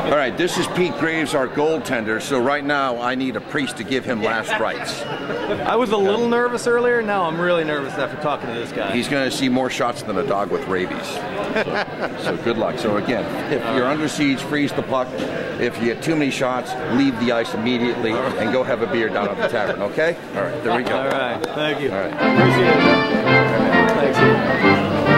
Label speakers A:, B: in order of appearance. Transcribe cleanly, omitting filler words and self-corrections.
A: All right, this is Pete Graves, our goaltender. So right now, I need a priest to give him last rites.
B: I was a little nervous earlier. Now I'm really nervous after talking to this guy.
A: He's going to see more shots than a dog with rabies. So good luck. So again, if you're under siege, freeze the puck. If you get too many shots, leave the ice immediately and go have a beer down at the tavern. Okay? All right, there we go.
B: All right, thank you.
A: All right.
B: Appreciate it. Thanks.